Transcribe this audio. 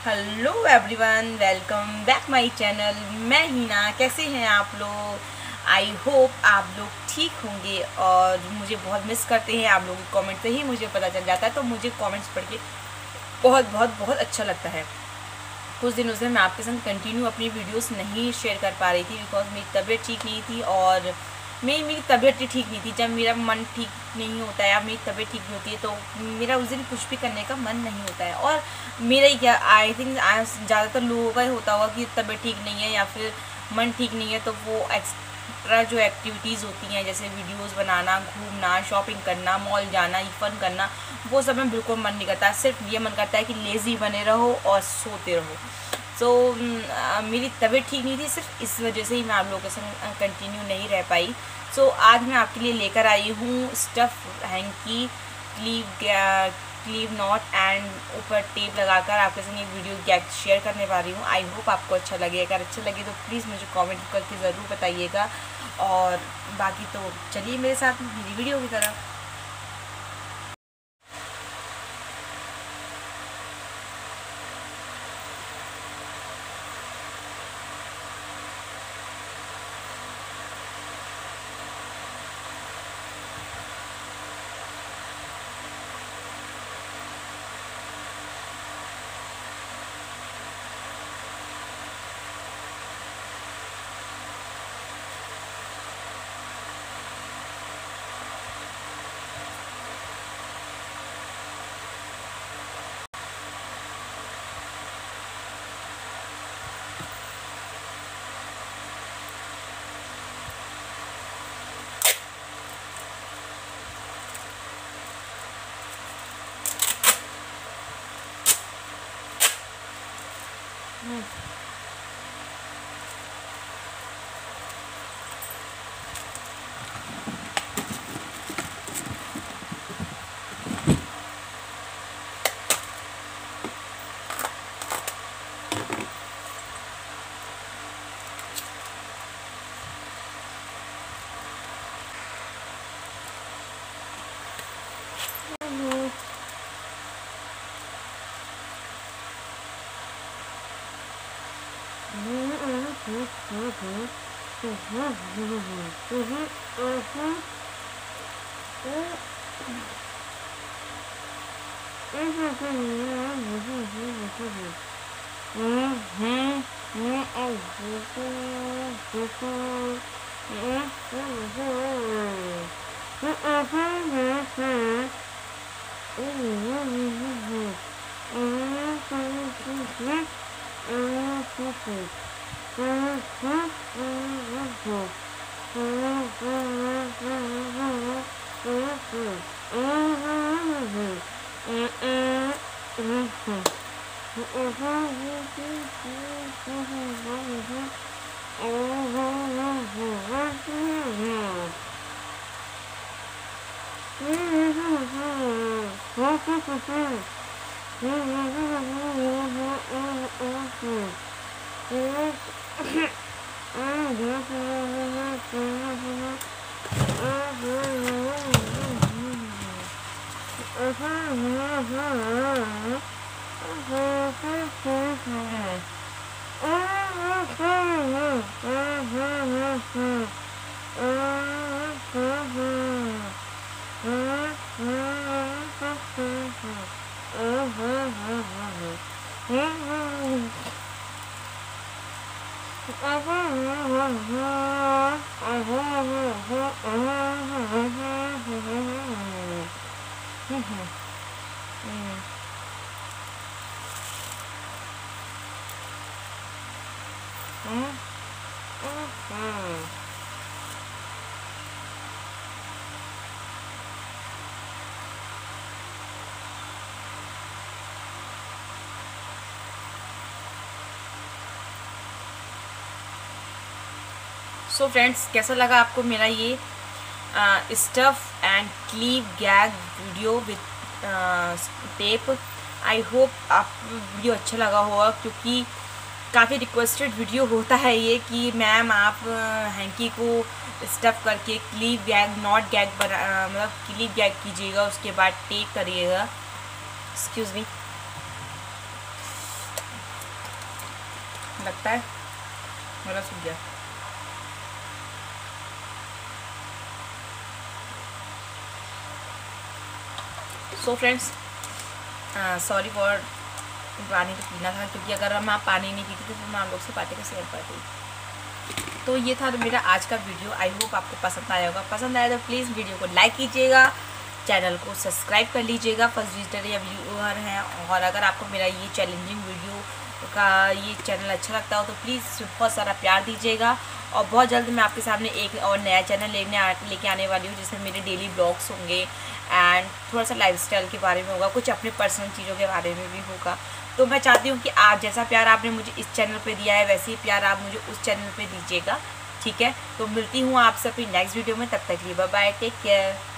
Hello everyone, welcome back my channel. मैं हिना। कैसे हैं आप लोग? आई होप आप लोग ठीक होंगे और मुझे बहुत मिस करते हैं। आप लोगों के कमेंट से ही मुझे पता चल जाता है, तो मुझे कमेंट्स पढ़ के बहुत बहुत बहुत अच्छा लगता है। कुछ दिनों से मैं आपके संग कंटिन्यू अपनी वीडियोस नहीं शेयर कर पा रही थी बिकॉज मेरी तबीयत ठीक नहीं थी और मेरी तबीयत ही ठीक नहीं थी। जब मेरा मन ठीक नहीं होता है या मेरी तबीयत ठीक नहीं होती है तो मेरा उस दिन कुछ भी करने का मन नहीं होता है। और मेरा ही क्या, आई थिंक ज़्यादातर लोगों का ही होता होगा कि तबीयत ठीक नहीं है या फिर मन ठीक नहीं है तो वो एक्स्ट्रा जो एक्टिविटीज़ होती हैं जैसे वीडियोस बनाना, घूमना, शॉपिंग करना, मॉल जाना, फन करना, वो सब में बिल्कुल मन नहीं करता। सिर्फ ये मन करता है कि लेज़ी बने रहो और सोते रहो। सो मेरी तबीयत ठीक नहीं थी, सिर्फ इस वजह से ही मैं आप लोगों के संग कंटिन्यू नहीं रह पाई। सो आज मैं आपके लिए लेकर आई हूँ stuff hanky, cleave knot and ऊपर टेप लगाकर आपके संग एक वीडियो शेयर करने पा रही हूँ। आई होप आपको अच्छा लगे। अगर अच्छा लगे तो प्लीज़ मुझे कमेंट करके ज़रूर बताइएगा। और बाकी तो चलिए मेरे साथ मेरी वीडियो की तरफ। सो फ्रेंड्स, कैसा लगा आपको मेरा ये stuff and cleave gag video with tape? I hope आप वीडियो अच्छा लगा होगा क्योंकि काफ़ी रिक्वेस्टेड वीडियो होता है ये कि मैम आप हैंकी को स्टफ़ करके क्लीव गैग, नॉट गैग बना, मतलब क्लीव गैग कीजिएगा, उसके बाद टेप करिएगा। Excuse me. लगता है मेरा सूख गया। सो फ्रेंड्स, सॉरी फॉर, पानी तो पीना था, क्योंकि अगर मैं पानी नहीं पीती तो फिर मैं आप लोग से बातें कैसे कर पाती। तो ये था मेरा आज का वीडियो। आई होप आपको पसंद आया होगा। पसंद आया तो प्लीज़ वीडियो को लाइक कीजिएगा, चैनल को सब्सक्राइब कर लीजिएगा फर्स्ट विजिटर या व्यूअर हैं। और अगर आपको मेरा ये चैलेंजिंग वीडियो का ये चैनल अच्छा लगता हो तो प्लीज़ बहुत सारा प्यार दीजिएगा। और बहुत जल्द मैं आपके सामने एक और नया चैनल लेके आने वाली हूँ, जिसमें मेरे डेली ब्लॉग्स होंगे एंड थोड़ा सा लाइफस्टाइल के बारे में होगा, कुछ अपने पर्सनल चीज़ों के बारे में भी होगा। तो मैं चाहती हूँ कि आप जैसा प्यार आपने मुझे इस चैनल पे दिया है वैसे ही प्यार आप मुझे उस चैनल पे दीजिएगा, ठीक है। तो मिलती हूँ आपसे अपनी नेक्स्ट वीडियो में, तब तक लिए बाय बाय, टेक केयर।